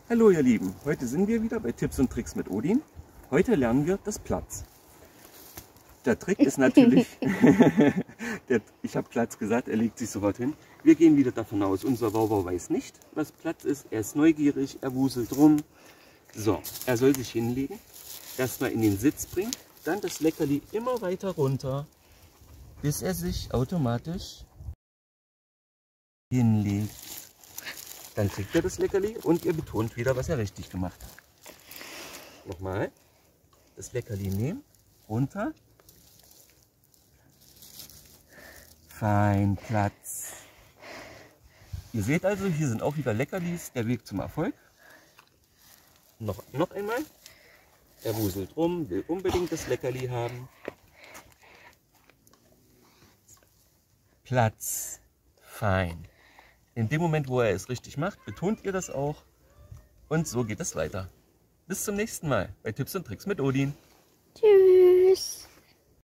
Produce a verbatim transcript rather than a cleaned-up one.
Hallo ihr Lieben, heute sind wir wieder bei Tipps und Tricks mit Odin. Heute lernen wir das Platz. Der Trick ist natürlich, der, ich habe Platz gesagt, er legt sich sofort hin. Wir gehen wieder davon aus, unser Wauwau weiß nicht, was Platz ist. Er ist neugierig, er wuselt rum. So, er soll sich hinlegen, erstmal in den Sitz bringen, dann das Leckerli immer weiter runter, bis er sich automatisch hinlegt. Dann kriegt er das Leckerli und ihr betont wieder, was er richtig gemacht hat. Nochmal, das Leckerli nehmen, runter, fein, Platz. Ihr seht also, hier sind auch wieder Leckerlis, der Weg zum Erfolg. Noch, noch einmal, er wuselt rum, will unbedingt das Leckerli haben. Platz, fein. In dem Moment, wo er es richtig macht, betont ihr das auch. Und so geht es weiter. Bis zum nächsten Mal bei Tipps und Tricks mit Odin. Tschüss.